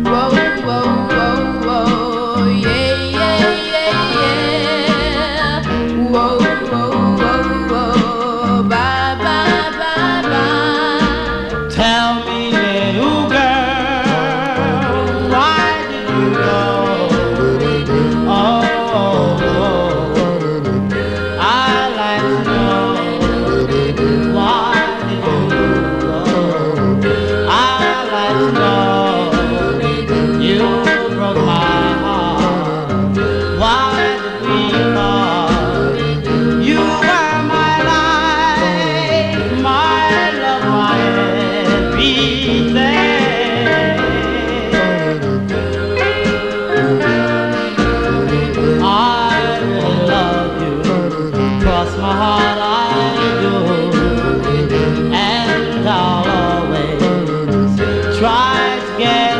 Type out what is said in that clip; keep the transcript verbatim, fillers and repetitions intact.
Whoa, whoa, whoa, whoa, yeah, yeah, yeah, yeah. Whoa, whoa, whoa, whoa, bye, bye, bye, bye. Tell me, little girl, why did you go? Oh, oh, oh. I'd like to know, why did you go? I'd like to know, you broke my heart. Why did we part? You were my life, my love, my everything. I really love you, cross my heart I do, and I'll always try to get